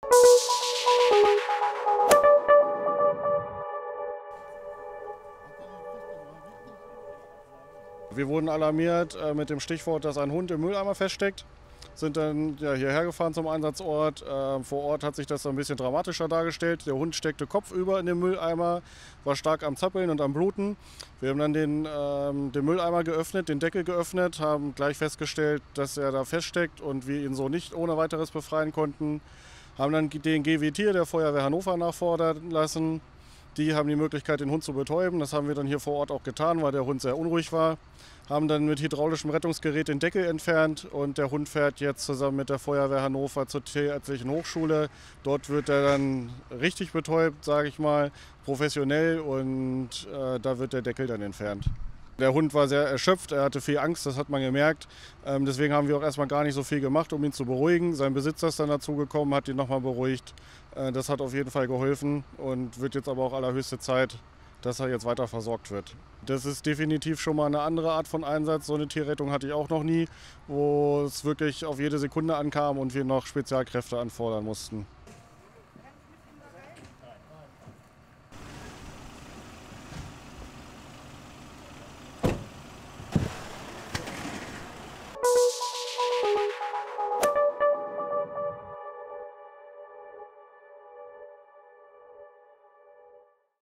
Wir wurden alarmiert mit dem Stichwort, dass ein Hund im Mülleimer feststeckt. Sind dann hierher gefahren zum Einsatzort. Vor Ort hat sich das so ein bisschen dramatischer dargestellt. Der Hund steckte kopfüber in den Mülleimer, war stark am Zappeln und am Bluten. Wir haben dann den Mülleimer geöffnet, den Deckel geöffnet, haben gleich festgestellt, dass er da feststeckt und wir ihn so nicht ohne weiteres befreien konnten. Haben dann den GWT der Feuerwehr Hannover nachfordern lassen. Die haben die Möglichkeit, den Hund zu betäuben. Das haben wir dann hier vor Ort auch getan, weil der Hund sehr unruhig war. Haben dann mit hydraulischem Rettungsgerät den Deckel entfernt und der Hund fährt jetzt zusammen mit der Feuerwehr Hannover zur Tierärztlichen Hochschule. Dort wird er dann richtig betäubt, sage ich mal, professionell, und da wird der Deckel dann entfernt. Der Hund war sehr erschöpft, er hatte viel Angst, das hat man gemerkt. Deswegen haben wir auch erstmal gar nicht so viel gemacht, um ihn zu beruhigen. Sein Besitzer ist dann dazugekommen, hat ihn nochmal beruhigt. Das hat auf jeden Fall geholfen und wird jetzt aber auch allerhöchste Zeit, dass er jetzt weiter versorgt wird. Das ist definitiv schon mal eine andere Art von Einsatz. So eine Tierrettung hatte ich auch noch nie, wo es wirklich auf jede Sekunde ankam und wir noch Spezialkräfte anfordern mussten.